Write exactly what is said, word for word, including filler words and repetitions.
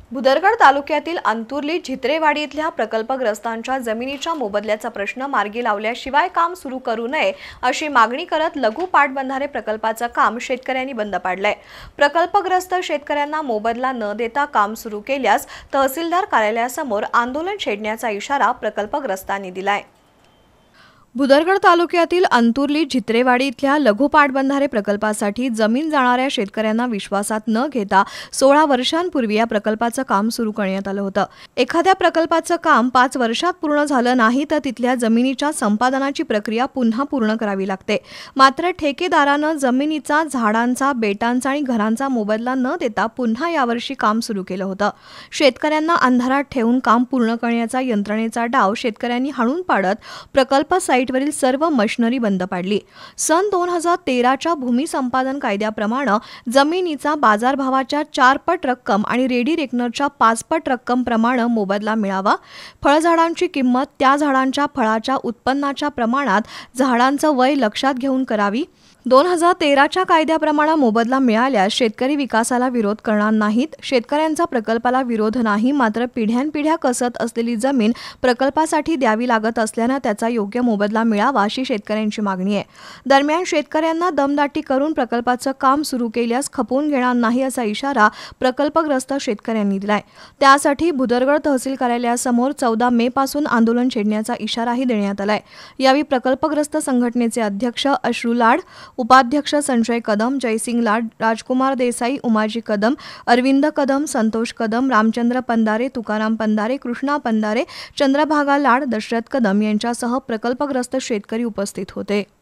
भुदरगड तालुक्यातील अंतुर्ली झित्रेवाडी इथल्या प्रकल्पग्रस्तांच्या जमिनीच्या मोबदल्याचा प्रश्न मार्गी लावल्याशिवाय काम सुरू करू नये अशी मागणी करत लघु पाटबंधारे प्रकल्पाचं काम शेतकऱ्यांनी बंद पाडलंय। प्रकल्पग्रस्त शेतकऱ्यांना मोबदला न देता काम सुरू केल्यास तहसीलदार कार्यालयासमोर आंदोलन छेडण्याचा इशारा प्रकल्पग्रस्तांनी दिलाय। भुदरगड तालुक्यातील अंतुर्ली झित्रेवाडी इथल्या लघु पाटबंधारे प्रकल्पासाठी जमीन जाणाऱ्या शेतकऱ्यांना विश्वासात न घेता सोळा वर्षांपूर्वी या प्रकल्पाचं काम सुरू करण्यात आलं होतं। एखाद्या प्रकल्पाचं काम पाच वर्षात पूर्ण झालं नाही तर तिथल्या जमिनीच्या संपादनाची प्रक्रिया पुन्हा पूर्ण करावी लागते। मात्र ठेकेदारानं जमिनीचा, झाडांचा, बेटांचा आणि घरांचा मोबदला न देता पुन्हा यावर्षी काम सुरू केलं होतं। शेतकऱ्यांना अंधारात ठेवून काम पूर्ण करण्याचा यंत्रणेचा डाव शेतकऱ्यांनी हाणून पाडत प्रकल्प साईटवरील सर्व मशिनरी बंद पाडली। सन दोन हजार तेराच्या भूमी संपादन कायद्याप्रमाणे जमिनीचा बाजारभावाच्या चार पट रक्कम आणि रेडी रेकनरच्या पाच पट रक्कम प्रमाणे मोबदला मिळावा। फळझाडांची किंमत त्या झाडांच्या फळाच्या उत्पन्नाच्या प्रमाणात झाडांचं वय लक्षात घेऊन करावी। दोन हजार तेराच्या कायद्याप्रमाणे मोबदला मिळाल्यास शेतकरी विकासाला विरोध करणार नाहीत। शेतकऱ्यांचा प्रकल्पाला विरोध नाही, मात्र पिढ्यानपिढ्या कसत असलेली जमीन प्रकल्पासाठी द्यावी लागत असल्याने त्याचा योग्य मोबदला मिळावा अशी शेतकऱ्यांची मागणी आहे। दरम्यान शेतकऱ्यांना दमदाटी करून प्रकल्पाचं काम सुरू केल्यास खपवून घेणार नाही असा इशारा प्रकल्पग्रस्त शेतकऱ्यांनी दिलाय। त्यासाठी भुदरगड तहसील कार्यालयासमोर चौदा मे पासून आंदोलन छेडण्याचा इशाराही देण्यात आलाय। यावेळी प्रकल्पग्रस्त संघटनेचे अध्यक्ष अश्रू लाड, उपाध्यक्ष संजय कदम, जयसिंग लाड, राजकुमार देसाई, उमाजी कदम, अरविंद कदम, संतोष कदम, रामचंद्र पंधारे, तुकाराम पंधारे, कृष्णा पंधारे, चंद्रभागा लाड, दशरथ कदम यांच्यासह प्रकल्पग्रस्त शेतकरी उपस्थित होते।